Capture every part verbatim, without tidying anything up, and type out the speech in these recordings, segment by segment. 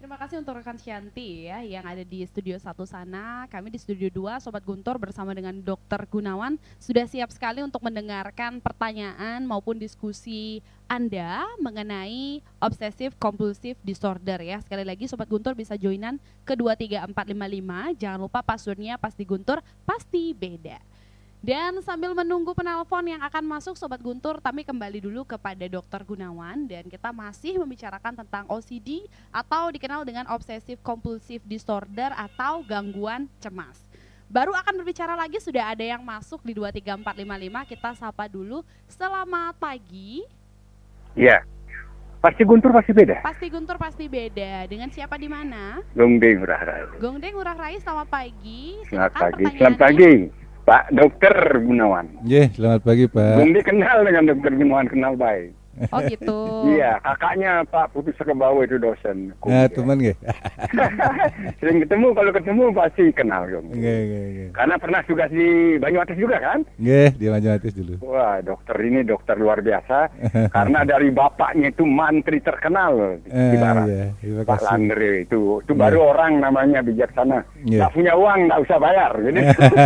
terima kasih untuk rekan Shanti ya yang ada di studio satu sana. Kami di studio dua Sobat Guntur bersama dengan Dokter Gunawan sudah siap sekali untuk mendengarkan pertanyaan maupun diskusi Anda mengenai obsessive compulsive disorder ya. Sekali lagi Sobat Guntur bisa joinan ke dua tiga empat lima lima. Jangan lupa passwordnya pasti Guntur, pasti beda. Dan sambil menunggu penelpon yang akan masuk Sobat Guntur, kami kembali dulu kepada Dokter Gunawan dan kita masih membicarakan tentang O C D atau dikenal dengan obsessive compulsive disorder atau gangguan cemas. Baru akan berbicara lagi, sudah ada yang masuk di dua tiga empat lima lima, kita sapa dulu. Selamat pagi. Iya. Pasti Guntur pasti beda. Pasti Guntur pasti beda. Dengan siapa di mana? Gongdeng Ngurah Rai. Gongdeng Ngurah Rai, selamat pagi. Selamat Silakan pagi. Selamat pagi. Pak Dokter Gunawan. Iya, yeah, selamat pagi Pak. Belum dikenal dengan Dokter Gunawan, kenal baik. Oh gitu. Iya, kakaknya Pak Putus Kebawa itu dosen. Nah, teman nggih. Sering ketemu, kalau ketemu pasti kenal dong. Nggih, nggih, nggih. Karena pernah tugas di Banyuatis juga kan? Nggih, di Banyuatis dulu. Wah, dokter ini dokter luar biasa. Karena dari bapaknya itu mantri terkenal di Eh, barat. iya, Pak Landri itu, itu baru orang namanya bijaksana. Iya. Nggak punya uang, nggak usah bayar. Jadi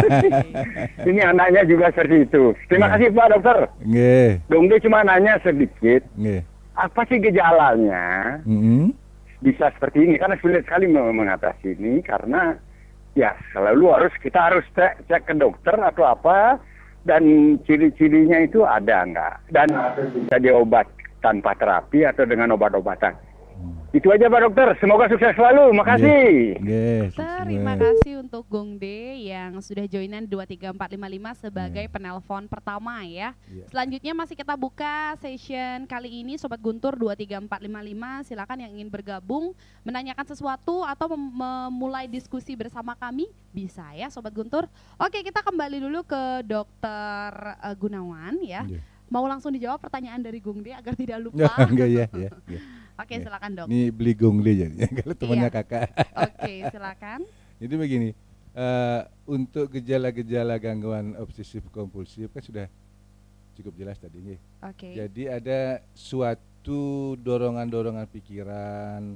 ini anaknya juga seperti itu. Terima Iya. kasih Pak Dokter. Nggih. Dong dia cuma nanya sedikit, Nggih. apa sih gejalanya Heeh. bisa seperti ini? Karena sulit sekali mengatasi ini karena ya selalu harus kita harus cek, cek ke dokter atau apa dan ciri-cirinya itu ada nggak dan bisa diobat tanpa terapi atau dengan obat-obatan. Itu aja Pak Dokter, semoga sukses selalu, makasih. Nggih. Terima kasih untuk Gongde yang sudah joinan dua tiga empat lima lima sebagai Yeah. penelpon pertama ya. Yeah. Selanjutnya masih kita buka session kali ini Sobat Guntur dua tiga empat lima lima. Silakan yang ingin bergabung, menanyakan sesuatu atau mem- memulai diskusi bersama kami bisa ya Sobat Guntur. Oke, kita kembali dulu ke Dokter uh, Gunawan ya. Yeah. Mau langsung dijawab pertanyaan dari Gongde agar tidak lupa. Enggak ya, ya. ya. Oke, Ya. silakan Dok. Ini beli gongli jadi kalau temannya Iya. kakak. Oke, silakan. Jadi begini, uh, untuk gejala-gejala gangguan obsesif kompulsif kan sudah cukup jelas tadi nggih. Oke. Jadi ada suatu dorongan-dorongan pikiran,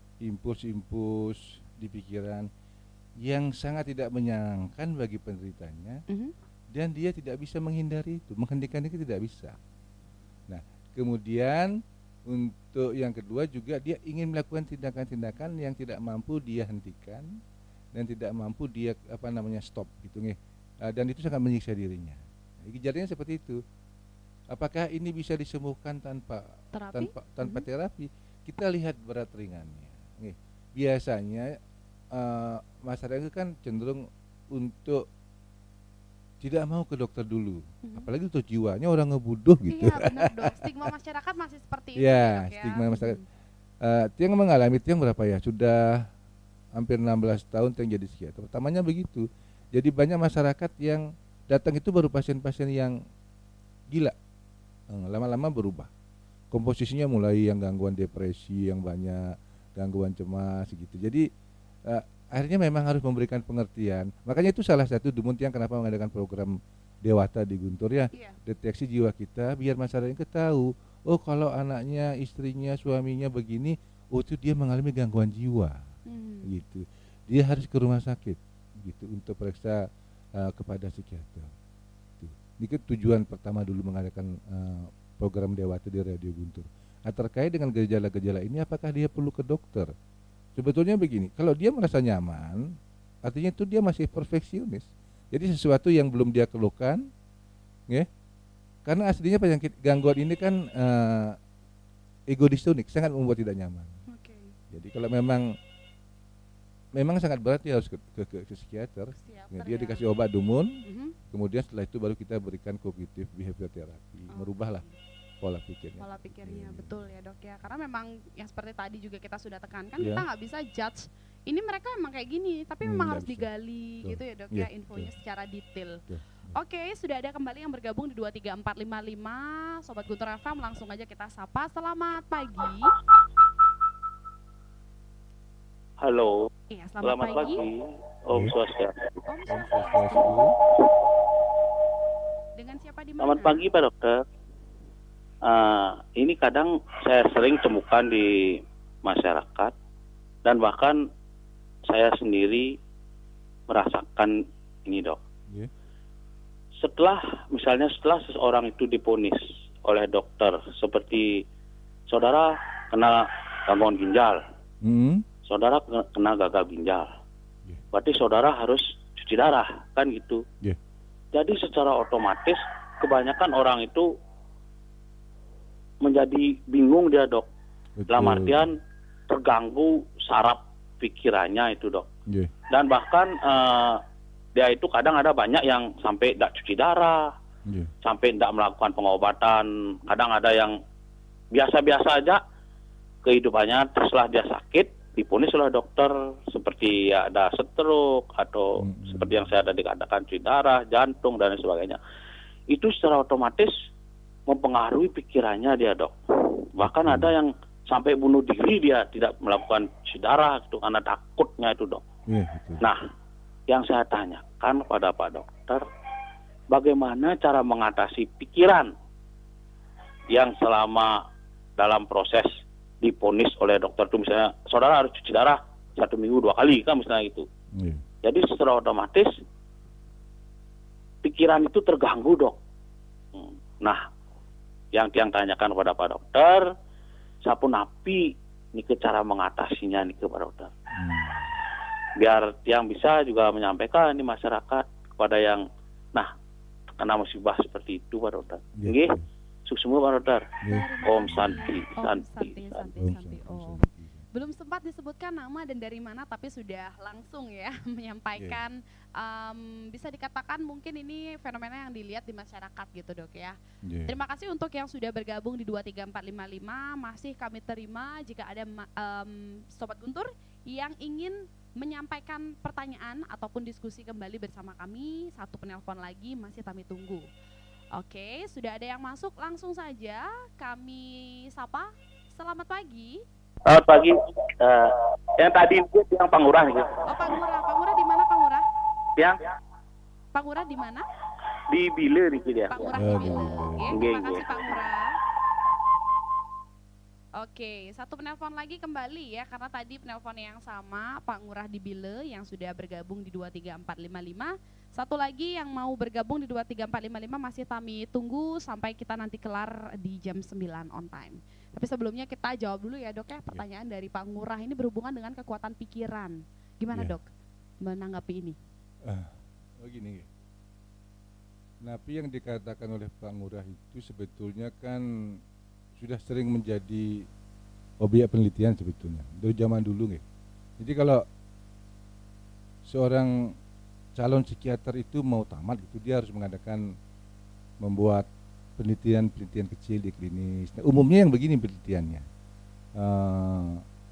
impuls-impuls di pikiran yang sangat tidak menyenangkan bagi penderitanya Mhm. dan dia tidak bisa menghindari itu, menghentikan itu tidak bisa. Nah, kemudian untuk yang kedua juga dia ingin melakukan tindakan-tindakan yang tidak mampu dia hentikan dan tidak mampu dia apa namanya stop gitu nggih. Uh, dan itu sangat menyiksa dirinya. Nah, gejalanya seperti itu. Apakah ini bisa disembuhkan tanpa Terapi? tanpa tanpa Mhm. terapi? Kita lihat berat ringannya. Nggih. Biasanya uh, masyarakat itu kan cenderung untuk tidak mau ke dokter dulu, Mhm. apalagi untuk jiwanya orang ngebuduh gitu. Iya benar Dok, stigma masyarakat masih seperti itu Ya, ya, Dok, ya. stigma masyarakat. Mhm. Uh, Tiang mengalami Tiang berapa ya? Sudah hampir enam belas tahun Tiang jadi psikiater. Pertamanya begitu. Jadi banyak masyarakat yang datang itu baru pasien-pasien yang gila. Hmm, lama-lama berubah. Komposisinya mulai yang gangguan depresi yang banyak, gangguan cemas gitu. Jadi uh, akhirnya memang harus memberikan pengertian. Makanya itu salah satu Dumun Tiang kenapa mengadakan program Dewata di Guntur ya. Iya. Deteksi jiwa kita biar masyarakat tahu, oh kalau anaknya, istrinya, suaminya begini, oh itu dia mengalami gangguan jiwa. Hmm. Gitu. Dia harus ke rumah sakit gitu untuk periksa uh, kepada psikiater. Tuh. Ini kan tujuan pertama dulu mengadakan uh, program Dewata di Radio Guntur. Nah, terkait dengan gejala-gejala ini apakah dia perlu ke dokter? Sebetulnya begini, kalau dia merasa nyaman, artinya itu dia masih perfeksionis. Jadi sesuatu yang belum dia keluhkan, ya, karena aslinya penyakit gangguan ini kan uh, ego distonik, sangat membuat tidak nyaman. Oke. Jadi kalau memang memang sangat berat dia harus ke, ke, ke, ke psikiater. Psikiater Ya, dia ya. dikasih obat dumun, Mhm. kemudian setelah itu baru kita berikan kognitif behavior therapy, Oh, merubahlah pola pikirnya. pola pikirnya Hmm. betul ya Dok ya, karena memang yang seperti tadi juga kita sudah tekankan, Iya. kita nggak bisa judge ini mereka emang kayak gini, tapi Hmm, memang nggak harus bisa. digali Betul. gitu ya Dok Iya, ya, infonya betul. secara detail. Betul. Oke, sudah ada kembali yang bergabung di dua tiga empat lima lima Sobat Guntur F M, langsung aja kita sapa. Selamat pagi. Halo, Iya, selamat, selamat pagi. pagi. Om Iya. Swastiastu. Om Om Swastiastu. Swastiastu. Dengan siapa di mana? Selamat pagi Pak Dokter. Ah, ini kadang saya sering temukan di masyarakat Dan bahkan saya sendiri merasakan ini, Dok. Yeah. Setelah, misalnya setelah seseorang itu diponis oleh dokter, seperti saudara kena gangguan ginjal, Mm-hmm. saudara kena gagal ginjal, Yeah. berarti saudara harus cuci darah, kan gitu. Yeah. Jadi secara otomatis kebanyakan orang itu menjadi bingung dia, Dok. Dalam artian terganggu saraf pikirannya itu, Dok. Yeah. Dan bahkan eh, dia itu kadang ada banyak yang sampai tidak cuci darah, Yeah. sampai tidak melakukan pengobatan. Kadang ada yang biasa-biasa aja kehidupannya, setelah dia sakit diponis oleh dokter seperti ya ada stroke atau Mm-hmm. seperti yang saya tadi katakan cuci darah, jantung dan sebagainya. Itu secara otomatis mempengaruhi pikirannya dia, Dok. Bahkan Hmm. ada yang sampai bunuh diri, dia tidak melakukan cuci darah itu karena takutnya itu, Dok. Yeah, betul. Nah, yang saya tanyakan kepada Pak Dokter, bagaimana cara mengatasi pikiran yang selama dalam proses diponis oleh dokter itu, misalnya saudara harus cuci darah satu minggu dua kali kan misalnya gitu. Yeah. Jadi secara otomatis pikiran itu terganggu, Dok. Hmm. Nah, yang yang tanyakan kepada Pak Dokter, sapu napi ini ke cara mengatasinya nih ke Pak Dokter. Hmm. Biar yang bisa juga menyampaikan di masyarakat kepada yang nah kena musibah seperti itu, Pak Dokter. Yeah. Nggih. Sukses semua, Pak Dokter. Yeah. Om Santi, Om Santi. Santi, Santi, Om Santi. Santi, Oh. Santi. Belum sempat disebutkan nama dan dari mana, tapi sudah langsung ya menyampaikan. Um, bisa dikatakan mungkin ini fenomena yang dilihat di masyarakat gitu, Dok ya. Yeah. Terima kasih untuk yang sudah bergabung di dua tiga empat lima lima. Masih kami terima jika ada um, Sobat Guntur yang ingin menyampaikan pertanyaan ataupun diskusi kembali bersama kami. Satu penelpon lagi masih kami tunggu. Oke, sudah ada yang masuk, langsung saja kami sapa. Selamat pagi. Selamat pagi. Uh, yang tadi itu yang Pangurah gitu. Oh, Pak Ngurah. Pak Ngurah di mana, Pak Ngurah? Yang Pak Ngurah di mana? di Bile gitu dia. Pak Ngurah Ya, di Bile. di Bile. Oke, Nggih, terima kasih nggih. Pak Ngurah. Oke, satu penelpon lagi kembali ya, karena tadi penelpon yang sama Pak Ngurah di Bile yang sudah bergabung di dua tiga empat lima lima. Satu lagi yang mau bergabung di dua tiga empat lima lima masih kami tunggu sampai kita nanti kelar di jam sembilan on time. Tapi sebelumnya kita jawab dulu ya, Dok ya, pertanyaan dari Pak Ngurah ini berhubungan dengan kekuatan pikiran. Gimana, Ya. Dok, menanggapi ini? Ah, oh gini. Napi yang dikatakan oleh Pak Ngurah itu sebetulnya kan sudah sering menjadi objek penelitian sebetulnya dari zaman dulu nggih. Jadi kalau seorang calon psikiater itu mau tamat gitu, dia harus mengadakan membuat penelitian-penelitian kecil di klinis. Nah, umumnya yang begini penelitiannya, uh,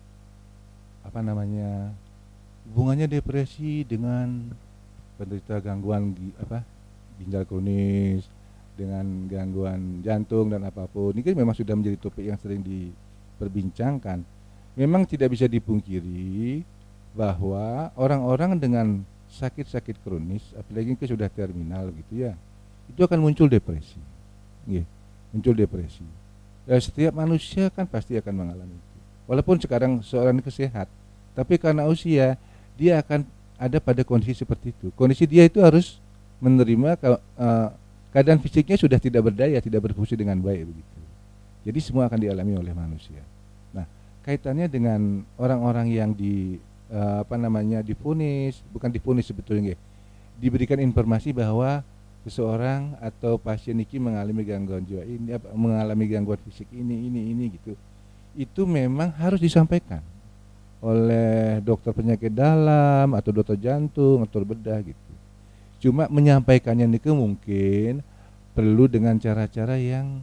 apa namanya, hubungannya depresi dengan penderita gangguan gi, apa ginjal kronis, dengan gangguan jantung dan apapun. Ini kan memang sudah menjadi topik yang sering diperbincangkan. Memang tidak bisa dipungkiri bahwa orang-orang dengan sakit-sakit kronis, apalagi yang sudah terminal gitu ya, itu akan muncul depresi. Nggih, muncul depresi. Ya, setiap manusia kan pasti akan mengalami itu. Walaupun sekarang seorang itu sehat, tapi karena usia dia akan ada pada kondisi seperti itu. Kondisi dia itu harus menerima ke, uh, keadaan fisiknya sudah tidak berdaya, tidak berfungsi dengan baik begitu. Jadi semua akan dialami oleh manusia. Nah, kaitannya dengan orang-orang yang di uh, apa namanya divonis, bukan divonis sebetulnya, diberikan informasi bahwa seseorang atau pasien ini mengalami gangguan jiwa ini, apa, mengalami gangguan fisik ini, ini, ini gitu. Itu memang harus disampaikan oleh dokter penyakit dalam atau dokter jantung atau bedah gitu. Cuma menyampaikannya ini mungkin perlu dengan cara-cara yang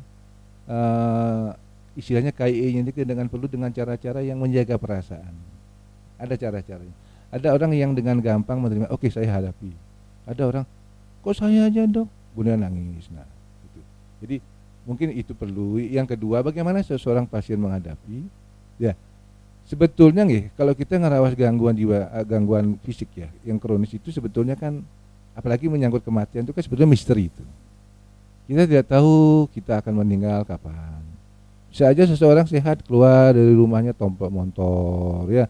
uh, istilahnya K I E-nya ini dengan perlu dengan cara-cara yang menjaga perasaan. Ada cara-caranya. Ada orang yang dengan gampang menerima, oke okay, saya hadapi. Ada orang, kok saya aja dok, kemudian nangis. Nah, gitu. Jadi mungkin itu perlu. Yang kedua, bagaimana seseorang pasien menghadapi? Ya, sebetulnya nih, kalau kita ngerawas gangguan jiwa, gangguan fisik ya, yang kronis itu sebetulnya kan, apalagi menyangkut kematian itu kan sebetulnya misteri itu. Kita tidak tahu kita akan meninggal kapan. Bisa aja seseorang sehat keluar dari rumahnya tompak motor, ya,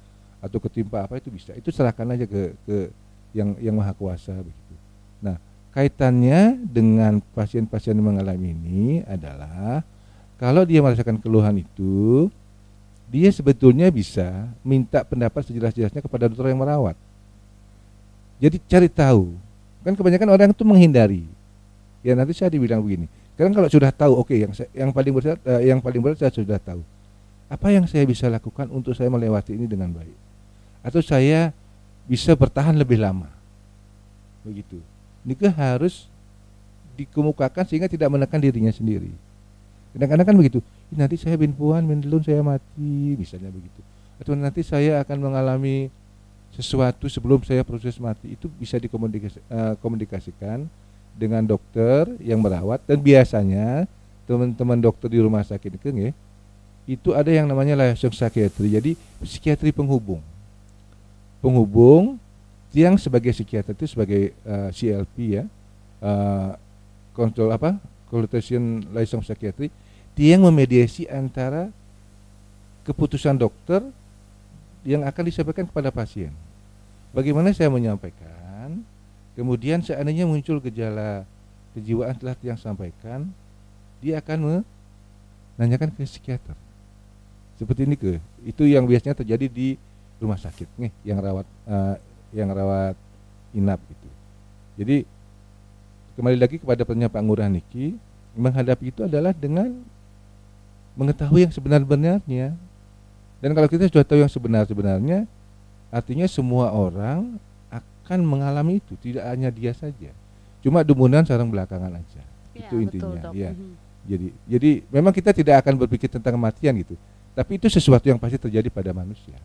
atau ketimpa apa itu bisa. Itu serahkan aja ke ke yang yang maha kuasa begitu. Nah, kaitannya dengan pasien-pasien yang mengalami ini adalah kalau dia merasakan keluhan itu, dia sebetulnya bisa minta pendapat sejelas-jelasnya kepada dokter yang merawat. Jadi cari tahu. Kan kebanyakan orang itu menghindari. Ya nanti saya dibilang begini. Karena kalau sudah tahu, oke, okay, yang yang paling berat, uh, yang paling berat saya sudah tahu. Apa yang saya bisa lakukan untuk saya melewati ini dengan baik? Atau saya bisa bertahan lebih lama? Begitu. Ini kan harus dikemukakan sehingga tidak menekan dirinya sendiri. Kadang-kadang kan begitu. Nanti saya bin puan, bin delun saya mati, misalnya begitu. Atau nanti saya akan mengalami sesuatu sebelum saya proses mati. Itu bisa dikomunikasikan dengan dokter yang merawat, dan biasanya teman-teman dokter di rumah sakit itu, itu ada yang namanya liaison psikiatri. Jadi psikiatri penghubung. Penghubung yang sebagai psikiater itu sebagai uh, C L P ya, uh, kontrol apa, consultation liaison psikiatri, dia yang memediasi antara keputusan dokter yang akan disampaikan kepada pasien. Bagaimana saya menyampaikan, kemudian seandainya muncul gejala kejiwaan telah yang sampaikan, dia akan menanyakan ke psikiater. Seperti ini ke, itu yang biasanya terjadi di rumah sakit nih, yang rawat uh, yang rawat inap gitu. Jadi kembali lagi kepada pertanyaan Pak Ngurah Niki, menghadapi itu adalah dengan mengetahui yang sebenar-benarnya. Dan kalau kita sudah tahu yang sebenar-benarnya, artinya semua orang akan mengalami itu, tidak hanya dia saja. Cuma dumunan sarang belakangan aja. Ya, itu intinya. Betul, ya. Mm-hmm. Jadi, jadi memang kita tidak akan berpikir tentang kematian gitu. Tapi itu sesuatu yang pasti terjadi pada manusia.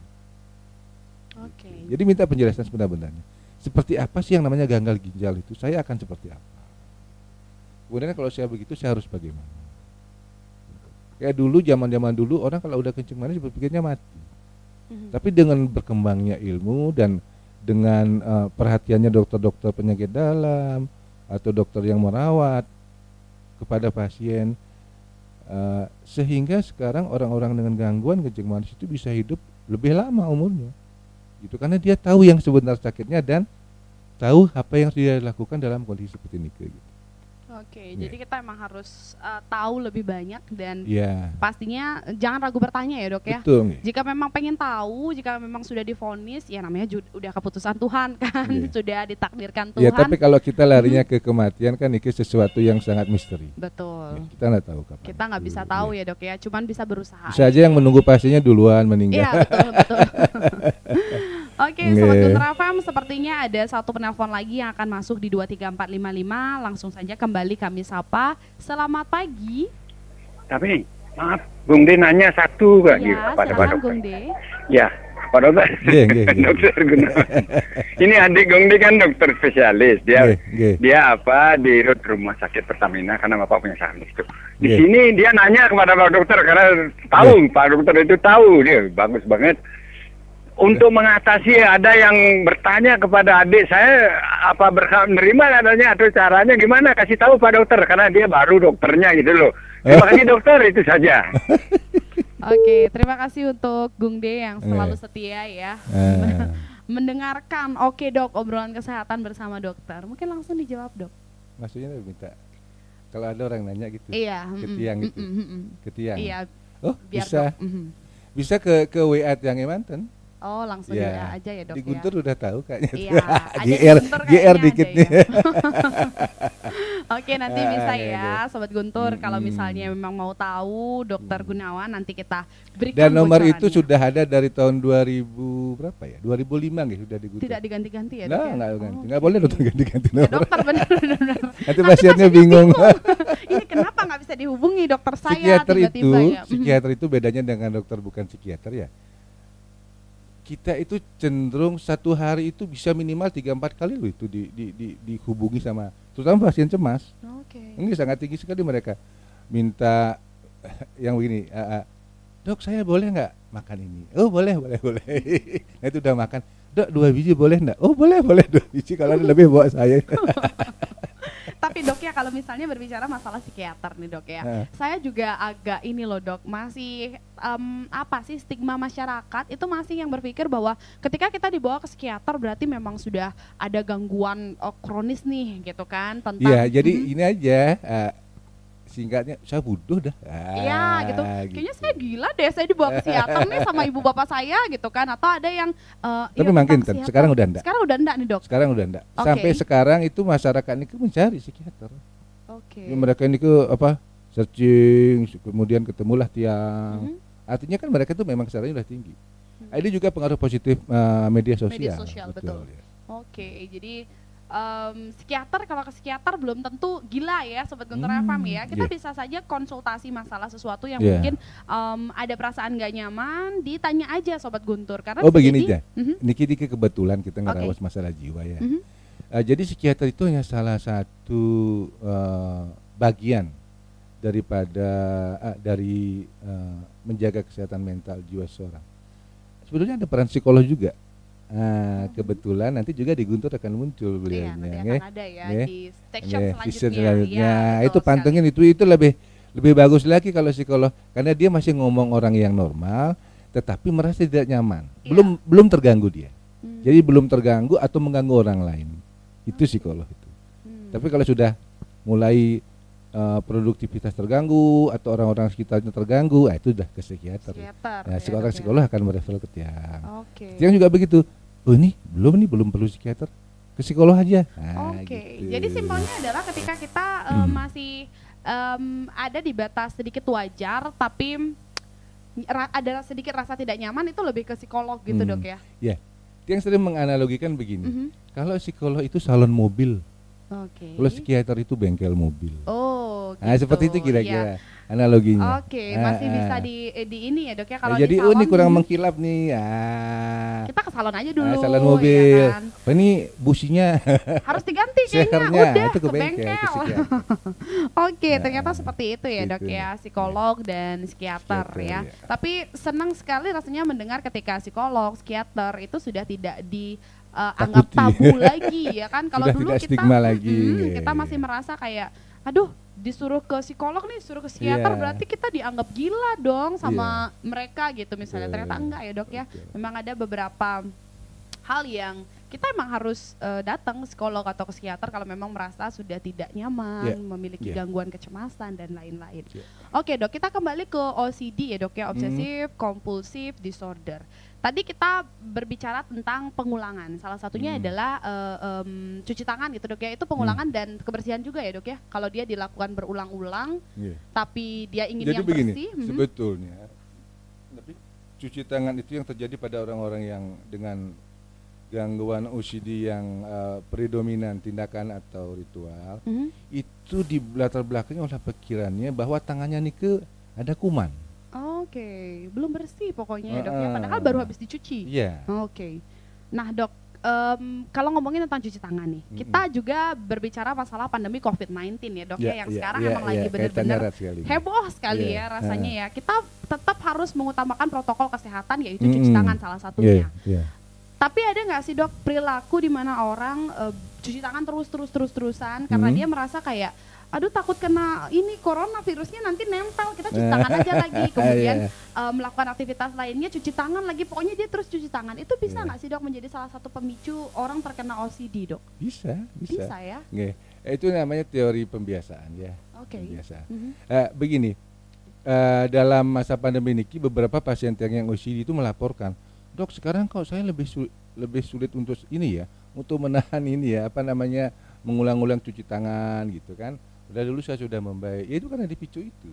Oke. Okay. Jadi minta penjelasan sebenar-benarnya. Seperti apa sih yang namanya gagal ginjal itu? Saya akan seperti apa? Kemudian kalau saya begitu, saya harus bagaimana? Kayak dulu, zaman-zaman dulu orang kalau udah kencing manis berpikirnya mati. Mm-hmm. Tapi dengan berkembangnya ilmu dan dengan uh, perhatiannya dokter-dokter penyakit dalam atau dokter yang merawat kepada pasien, uh, sehingga sekarang orang-orang dengan gangguan kencing manis itu bisa hidup lebih lama umurnya. Gitu, karena dia tahu yang sebenar sakitnya dan tahu apa yang dia lakukan dalam kondisi seperti ini gitu. Oke, yeah. Jadi kita emang harus uh, tahu lebih banyak dan yeah. pastinya jangan ragu bertanya ya dok ya. Betul. Jika memang pengen tahu, jika memang sudah divonis, ya namanya ju- udah keputusan Tuhan kan, yeah. sudah ditakdirkan Tuhan. Ya, tapi kalau kita larinya hmm. ke kematian kan itu sesuatu yang sangat misteri. Betul. Ya, kita nggak tahu kapan. Kita nggak bisa tahu ya. ya dok ya, cuman bisa berusaha. Bisa aja yang menunggu pasiennya duluan meninggal. Iya betul betul. Oke, okay, Sobat Guntur F M, sepertinya ada satu penelpon lagi yang akan masuk di dua tiga empat lima lima. Langsung saja kembali kami sapa. Selamat pagi. Tapi maaf, Bung De nanya satu lagi ya, kepada Pak Dokter. Bung De. Ya, Pak Dokter. Yeah, yeah, yeah. Dokter Gunawan. Ini adik Bung De kan dokter spesialis. Dia yeah, yeah. dia apa di rumah sakit Pertamina karena Bapak punya saham itu. Di yeah. sini dia nanya kepada Pak Dokter karena tahu yeah. Pak Dokter itu tahu dia bagus banget. Untuk mengatasi ada yang bertanya kepada adik saya apa berhak menerima adanya atau caranya gimana, kasih tahu Pak Dokter karena dia baru dokternya gitu loh. Terima kasih dokter, itu saja. Oke, terima kasih untuk Gung De yang selalu setia ya mendengarkan. Oke dok, obrolan kesehatan bersama dokter. Mungkin langsung dijawab dok. Maksudnya minta kalau ada orang nanya gitu. Iya. Ke tiang gitu. Mm, mm, mm, ke tiang. Iya. Oh biar bisa. Dok, mm. Bisa ke ke W A Tiang Emanten. Oh langsung ya. ya aja ya dok. Di Guntur ya. udah tahu kayaknya. Iya. G R G R dikit nih. Ya. Oke nanti bisa ah, ya Sobat Guntur. Hmm. Kalau misalnya memang mau tahu Dokter Gunawan nanti kita berikan. Dan nomor itu bocorannya. sudah ada dari tahun dua ribu berapa ya? dua ribu lima nggih sudah di Guntur. Tidak diganti-ganti ya Nah, dok ya? enggak ganti. Oh, Enggak boleh dokter ganti-ganti nomor. Ya, dokter benar-benar. Nanti pasiennya bingung. Ini kenapa nggak bisa dihubungi dokter saya Psikiater tiba-tiba itu, ya? psikiater itu bedanya dengan dokter bukan psikiater ya. Kita itu cenderung satu hari itu bisa minimal tiga empat kali loh itu di, di, di, dihubungi sama terutama pasien cemas. Oke. Okay. Ini sangat tinggi sekali mereka minta yang begini, uh, uh, dok saya boleh nggak makan ini? Oh boleh boleh boleh. Nah itu udah makan. Dok dua biji boleh nggak? Oh boleh boleh dua biji kalau ada lebih bawa saya. Tapi Tapi dok ya kalau misalnya berbicara masalah psikiater nih dok ya, Heeh. saya juga agak ini loh dok, masih em, apa sih stigma masyarakat itu masih yang berpikir bahwa ketika kita dibawa ke psikiater berarti memang sudah ada gangguan oh, kronis nih gitu kan tentang. Iya, jadi Mhm. ini aja uh, singkatnya saya bodoh dah. Iya Ah, gitu. Kayaknya saya gila deh saya dibawa ke psikiater nih sama ibu bapak saya gitu kan. Atau ada yang eh, Tapi "Yuk, makin kita ke kan, psikiater." sekarang udah enggak. Sekarang udah enggak nih dok. Sekarang udah enggak. Oke. Sampai sekarang itu masyarakat ini mencari psikiater. Oke. Ya, mereka ini ke apa? Searching, kemudian ketemulah tiang. Mhm. Artinya kan mereka itu memang kesehatannya udah tinggi. Hmm. Ini juga pengaruh positif uh, media sosial. Media sosial, betul. ya. Oke, jadi em, psikiater kalau ke psikiater belum tentu gila ya Sobat Guntur Hmm, F M ya. Kita iya. bisa saja konsultasi masalah sesuatu yang Iya. mungkin em, ada perasaan gak nyaman, ditanya aja Sobat Guntur karena Oh bisa begini jadi- aja. Mhm, Niki Niki kebetulan kita ngerawat masalah jiwa ya. mhm. Uh, jadi psikiater itu hanya salah satu uh, bagian daripada uh, dari uh, menjaga kesehatan mental jiwa seseorang. Sebetulnya ada peran psikolog juga. Nah, kebetulan nanti juga di Guntur akan muncul Iya, beliaunya. nanti nge. akan ada ya Nge. di section Nge, selanjutnya. season selanjutnya. Iya, betul Itu pantengin sekali. itu itu lebih lebih bagus lagi kalau psikolog karena dia masih ngomong orang yang normal tetapi merasa tidak nyaman. Iya. Belum belum terganggu dia. Hmm, Jadi belum terganggu atau mengganggu orang lain. Itu psikolog itu. hmm. Tapi kalau sudah mulai uh, produktivitas terganggu atau orang-orang sekitarnya terganggu, ah, itu sudah ke psikiater. Psikiater. Nah, ya, seorang dok ya. psikolog akan merefer ke tiang. Oke. Tiang juga begitu. Oh ini belum nih belum perlu psikiater, ke psikolog aja. Nah, Oke, gitu. jadi simpelnya adalah ketika kita eh, Hmm. masih em, ada di batas sedikit wajar, tapi ra- ada sedikit rasa tidak nyaman itu lebih ke psikolog gitu Hmm. dok ya. Tiang sering menganalogikan begini. Mhm. Kalau psikolog itu salon mobil, Oke. kalau psikiater itu bengkel mobil. Oh, gitu. Nah, seperti itu Iya. kira-kira analoginya. Oke, Ah, masih ah. bisa di eh, di ini ya dok ya kalau Nah, jadi di oh salon. ini kurang mhm, mengkilap nih. Ah. kita ke salon aja dulu. Ah, salon mobil. ya kan? Apa ini businya? Harus diganti kayaknya. Sehernya Udah itu ke ke bengkel, ke bengkel. psikiater. Oke, Nah, ternyata seperti itu ya dok gitu. ya, psikolog dan psikiater Psikiater, ya. ya. Tapi senang sekali rasanya mendengar ketika psikolog, psikiater itu sudah tidak dianggap Takuti. tabu lagi ya kan. Kalau Sudah dulu tidak kita stigma lagi. mm, Iya, kita iya. masih merasa kayak aduh disuruh ke psikolog nih, suruh ke psikiater Iya. berarti kita dianggap gila dong sama mereka gitu misalnya. Iya, Ternyata iya. enggak ya dok ya. Betul. Memang ada beberapa hal yang kita emang harus eh, datang ke psikolog atau ke psikiater kalau memang merasa sudah tidak nyaman, Yeah. memiliki Yeah. gangguan kecemasan dan lain-lain. Yeah. Oke dok, kita kembali ke O C D ya dok ya, Hmm. obsessive compulsive disorder. Tadi kita berbicara tentang pengulangan. Salah satunya Hmm. adalah eh, em, cuci tangan gitu dok ya. Itu pengulangan dan kebersihan juga ya dok ya. Kalau dia dilakukan berulang-ulang, Iya. tapi dia ingin Jadi yang begini, bersih. mhm. sebetulnya tapi cuci tangan itu yang terjadi pada orang-orang yang dengan gangguan O C D yang uh, predominan tindakan atau ritual Mhm. itu di latar belakangnya oleh pikirannya bahwa tangannya nih ke ada kuman. Oke, belum bersih pokoknya ya dok ya. Heeh. Padahal baru habis dicuci. Iya. Oke. Nah dok, em, kalau ngomongin tentang cuci tangan nih, Mm-mm. kita juga berbicara masalah pandemi covid sembilan belas ya dok ya, yang sekarang emang lagi kaitannya benar-benar erat sekali. heboh sekali Iya, ya rasanya ya. Kita tetap harus mengutamakan protokol kesehatan yaitu Mm-mm. cuci tangan salah satunya. Iya, iya. Tapi ada nggak sih dok perilaku di mana orang eh, cuci tangan terus terus terus terusan karena Hmm. dia merasa kayak aduh takut kena ini corona virusnya nanti nempel, kita cuci tangan aja lagi, kemudian Iya. eh, melakukan aktivitas lainnya cuci tangan lagi, pokoknya dia terus cuci tangan. Itu bisa Iya. nggak sih dok menjadi salah satu pemicu orang terkena O C D dok? Bisa, bisa. Bisa ya. Nggih. Eh, itu namanya teori pembiasaan ya. Oke. Pembiasaan. Mhm. Eh, begini, eh, dalam masa pandemi ini beberapa pasien yang O C D itu melaporkan, dok sekarang kok saya lebih sulit, lebih sulit untuk ini ya, untuk menahan ini ya, apa namanya, mengulang-ulang cuci tangan gitu kan. Udah dulu saya sudah membaik, ya itu karena dipicu itu,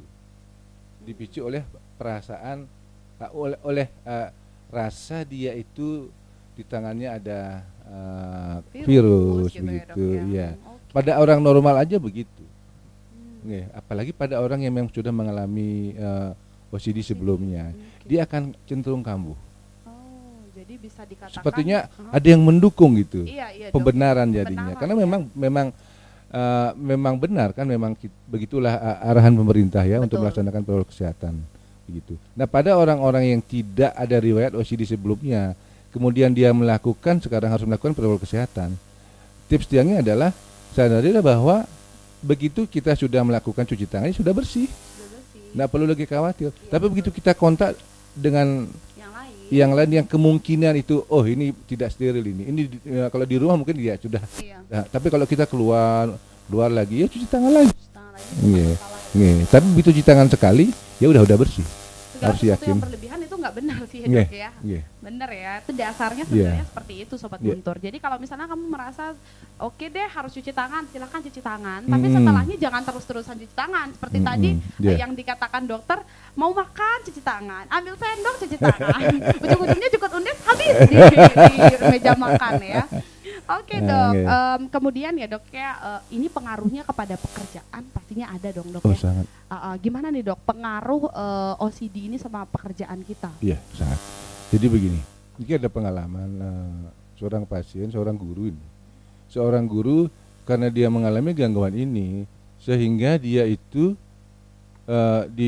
dipicu oleh perasaan, uh, oleh, oleh uh, rasa dia itu di tangannya ada uh, virus, gitu ya, dok, begitu, ya. ya. Oke. Pada orang normal aja begitu. Hmm. Nggih, apalagi pada orang yang memang sudah mengalami uh, O C D sebelumnya, Oke. dia akan cenderung kambuh. Oh, jadi bisa dikatakan Sepertinya uh-huh. ada yang mendukung gitu, Iya, iya, dok. pembenaran jadinya. Pembenaran, Karena ya. memang memang uh, memang benar kan, memang ki- begitulah uh, arahan pemerintah ya untuk Betul. melaksanakan protokol kesehatan begitu. Nah, pada orang-orang yang tidak ada riwayat O C D sebelumnya, kemudian dia melakukan, sekarang harus melakukan protokol kesehatan. Tips tiangnya adalah sadarilah bahwa begitu kita sudah melakukan cuci tangan sudah bersih, Sudah bersih. nggak perlu lagi khawatir. Iya, Tapi begitu kita kontak dengan Yang lain. yang lain yang kemungkinan itu, oh ini tidak steril ini, ini ya, kalau di rumah mungkin ya sudah. Iya. Nah, tapi kalau kita keluar keluar lagi ya cuci tangan lagi. Cuci tangan lagi. Iya. masalah. Nih, tapi begitu cuci tangan sekali ya udah udah bersih. Segala Harus sesuatu yakin. yang berlebihan itu nggak benar sih Iya, Dok ya. iya. Bener ya, itu dasarnya sebenarnya Iya. seperti itu Sobat Iya. Guntur. Jadi kalau misalnya kamu merasa oke deh harus cuci tangan, silakan cuci tangan. Tapi Mm. setelahnya jangan terus-terusan cuci tangan. Seperti Mm-mm, tadi iya. eh, yang dikatakan dokter, mau makan cuci tangan, ambil sendok cuci tangan. Ujung-ujungnya jukut undes habis di, di meja makan ya. Oke Nah, Dok, iya. Em, kemudian ya Dok ya, eh, ini pengaruhnya kepada pekerjaan pastinya ada dong Dok Oh ya. sangat, Uh, uh, gimana nih Dok pengaruh eh, O C D ini sama pekerjaan kita? iya sangat. Jadi begini, ini ada pengalaman eh, seorang pasien, seorang guru ini. Seorang guru karena dia mengalami gangguan ini, sehingga dia itu eh, di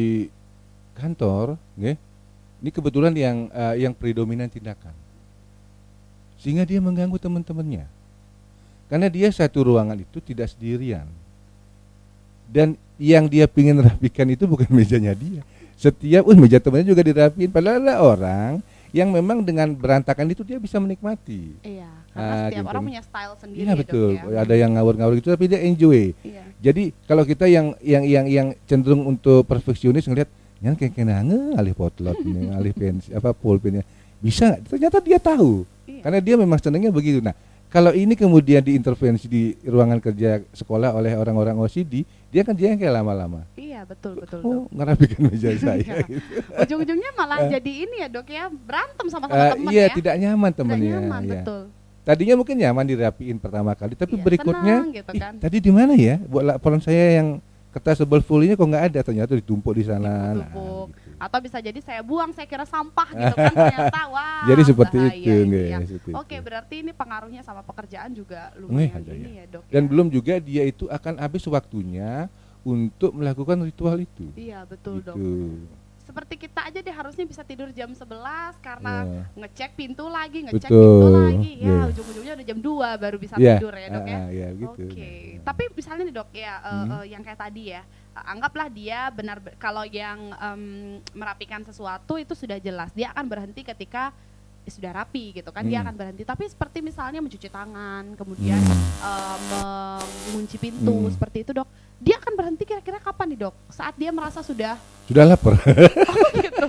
kantor, nggih, ini kebetulan yang eh, yang predominan tindakan, sehingga dia mengganggu teman-temannya. Karena dia satu ruangan itu tidak sendirian. Dan yang dia pingin rapikan itu bukan mejanya dia. Setiap, uh, meja temannya juga dirapiin. Padahal ada orang yang memang dengan berantakan itu dia bisa menikmati. Iya, karena Ah, setiap gitu. orang punya style sendiri Iya Dok, betul. ya. Ada yang ngawur-ngawur gitu tapi dia enjoy. Iya. Jadi kalau kita yang yang yang yang cenderung untuk perfeksionis ngelihat yang kayak kenangan alih potlot nih, alih pensi apa pulpennya. Bisa nggak? Ternyata dia tahu. Iya. Karena dia memang senangnya begitu. Nah, kalau ini kemudian diintervensi di ruangan kerja sekolah oleh orang-orang O C D, dia kan jengkel lama-lama. Iya, betul betul Oh, Dok. ngerapikan meja saya. Iya. gitu. Ujung-ujungnya malah jadi ini ya Dok ya, berantem sama sama Eh, teman iya, ya. tidak nyaman Tidak temennya. nyaman, ya. betul. Tadinya mungkin nyaman dirapiin pertama kali, tapi Iya, berikutnya, senang gitu "Ih, kan." tadi di mana ya? Buat laporan saya yang kertas tebal fullnya kok nggak ada, ternyata ditumpuk di sana. Nah, Ditumpuk. gitu. Atau bisa jadi saya buang, saya kira sampah gitu kan, ternyata wah. Jadi seperti bahaya itu, ini nggih, ya. seperti Oke, itu. berarti ini pengaruhnya sama pekerjaan juga Nggih, lumayan ada ini ya. ya Dok. Dan ya. belum juga dia itu akan habis waktunya untuk melakukan ritual itu. Iya, betul Dok. Gitu. Seperti kita aja deh harusnya bisa tidur jam sebelas karena Ya. ngecek pintu lagi, ngecek Betul, pintu lagi. Ya, iya. ujung-ujungnya udah jam dua baru bisa Iya, tidur ya Dok ya. ah, ah, iya, gitu. Oke, Nah, tapi misalnya nih Dok ya, eh, Hmm. eh, yang kayak tadi ya, eh, anggaplah dia benar kalau yang em, merapikan sesuatu itu sudah jelas, dia akan berhenti ketika eh, sudah rapi gitu kan, dia Hmm. akan berhenti. Tapi seperti misalnya mencuci tangan, kemudian Hmm. eh, mengunci pintu Hmm. seperti itu Dok, dia akan berhenti kira-kira kapan nih Dok? Saat dia merasa sudah Sudah lapar. gitu.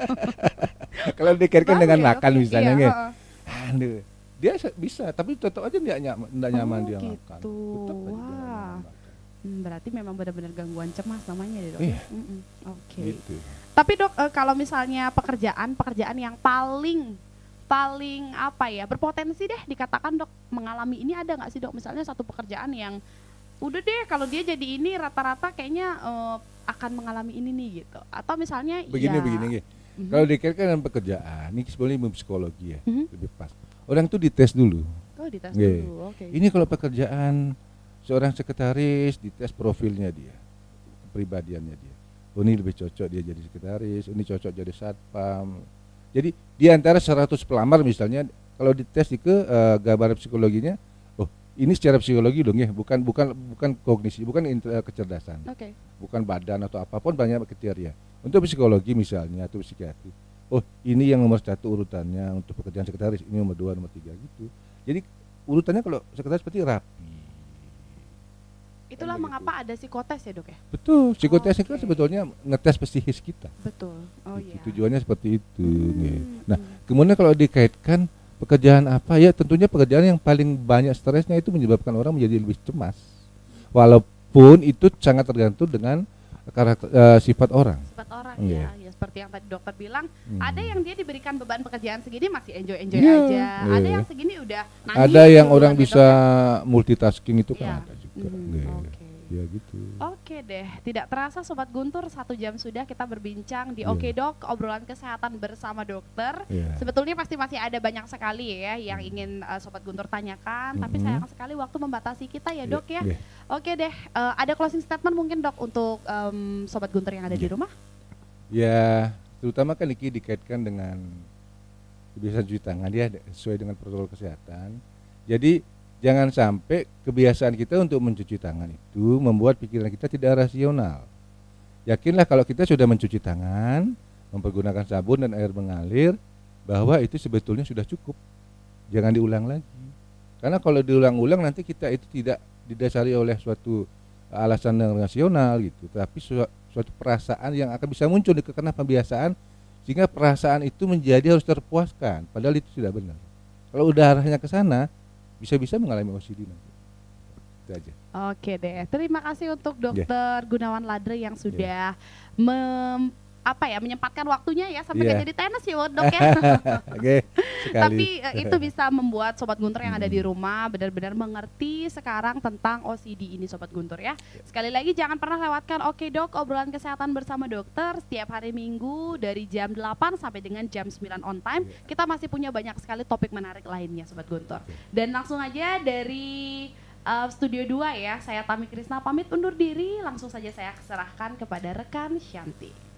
Kalau dikaitkan Bahaya dengan ya, makan Dok, ya? misalnya, Iya, nggih. heeh. Aduh, dia se- bisa, tapi tetap aja nggak nyaman, nggak nyaman Oh, dia gitu. makan. Tetap aja dia nggak Wah. nyaman makan. Hmm, berarti memang benar-benar gangguan cemas namanya ya Dok. Iya. ya? Mm-mm. Oke. Gitu. Tapi Dok, eh, kalau misalnya pekerjaan pekerjaan yang paling paling apa ya berpotensi deh dikatakan Dok mengalami ini, ada nggak sih Dok? Misalnya satu pekerjaan yang udah deh kalau dia jadi ini rata-rata kayaknya eh, akan mengalami ini nih gitu. Atau misalnya Begini ya, begini nggih. Mhm. Kalau dikaitkan dengan pekerjaan, ini sebenarnya ilmu psikologi ya, Mhm. lebih pas. Orang tuh dites dulu. Oh, dites Nggih. dulu. Oke. Ini kalau pekerjaan seorang sekretaris, dites profilnya dia, kepribadiannya dia. Oh, ini lebih cocok dia jadi sekretaris, ini cocok jadi satpam. Jadi di antara seratus pelamar misalnya, kalau dites ke uh, gambaran psikologinya, oh ini secara psikologi dong ya, bukan bukan bukan kognisi, bukan inter- kecerdasan, Oke. bukan badan atau apapun, banyak kriteria. Untuk psikologi misalnya atau psikiatri, oh ini yang nomor satu urutannya untuk pekerjaan sekretaris, ini nomor dua, nomor tiga gitu. Jadi urutannya kalau sekretaris seperti rapi. Itulah Kan mengapa ada psikotes ya Dok ya? Betul, psikotes itu kan Oke. sebetulnya ngetes psikis kita. Betul. Oh Gitu. iya. Tujuannya seperti itu. Hmm, nggih. Nah, hmm. kemudian kalau dikaitkan pekerjaan apa ya, tentunya pekerjaan yang paling banyak stresnya itu menyebabkan orang menjadi lebih cemas. Walaupun itu sangat tergantung dengan karakter eh, sifat orang. Sifat orang Iya. ya, ya seperti yang tadi dokter bilang, Hmm. ada yang dia diberikan beban pekerjaan segini masih enjoy-enjoy Iya, aja, iya. ada yang segini udah nangis. Ada yang duluan orang ya, bisa Dok, multitasking itu Iya. kan ada juga. Mhm, Nggih. oke. Ya gitu. Oke deh, tidak terasa Sobat Guntur, satu jam sudah kita berbincang di Iya. Oke Dok, obrolan kesehatan bersama dokter. Iya. Sebetulnya pasti masih ada banyak sekali ya yang ingin uh, Sobat Guntur tanyakan, tapi Mhm. sayang sekali waktu membatasi kita ya Dok ya. Iya. Oke deh, uh, ada closing statement mungkin Dok untuk um, Sobat Guntur yang ada di Iya. rumah? Ya, terutama kan ini dikaitkan dengan kebiasaan cuci tangan ya, sesuai dengan protokol kesehatan. Jadi jangan sampai kebiasaan kita untuk mencuci tangan itu membuat pikiran kita tidak rasional. Yakinlah kalau kita sudah mencuci tangan, mempergunakan sabun dan air mengalir, bahwa itu sebetulnya sudah cukup. Jangan diulang lagi. Karena kalau diulang-ulang nanti kita itu tidak didasari oleh suatu alasan yang rasional gitu, tapi suatu perasaan yang akan bisa muncul karena pembiasaan, sehingga perasaan itu menjadi harus terpuaskan, padahal itu tidak benar. Kalau udah arahnya ke sana, bisa-bisa mengalami O C D nanti. Itu aja. Oke deh, terima kasih untuk Dokter yeah. Gunawan Ladre yang sudah yeah. mem apa ya menyempatkan waktunya ya sampai yeah. jadi tenis ya Dok ya. Oke, sekali. Tapi uh, itu bisa membuat Sobat Guntur yang ada di rumah benar-benar mengerti sekarang tentang O C D ini Sobat Guntur ya. Yeah. Sekali lagi jangan pernah lewatkan Oke Dok, obrolan kesehatan bersama dokter setiap hari Minggu dari jam delapan sampai dengan jam sembilan on time. Yeah. Kita masih punya banyak sekali topik menarik lainnya Sobat Guntur. Okay. Dan langsung aja dari uh, Studio dua ya, saya Tami Krisna pamit undur diri, langsung saja saya serahkan kepada rekan Shanti.